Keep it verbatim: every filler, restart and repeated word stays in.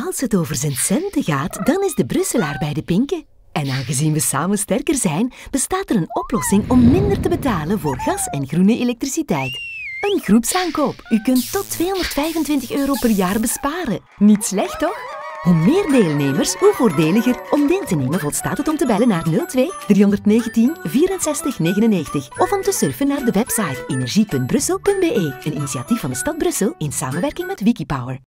Als het over zijn centen gaat, dan is de Brusselaar bij de pinken. En aangezien we samen sterker zijn, bestaat er een oplossing om minder te betalen voor gas en groene elektriciteit. Een groepsaankoop. U kunt tot tweehonderdvijfentwintig euro per jaar besparen. Niet slecht, toch? Hoe meer deelnemers, hoe voordeliger. Om deel te nemen volstaat het om te bellen naar nul twee driehonderdnegentien vierenzestig negenennegentig of om te surfen naar de website energie punt brussel punt be, een initiatief van de stad Brussel in samenwerking met Wikipower.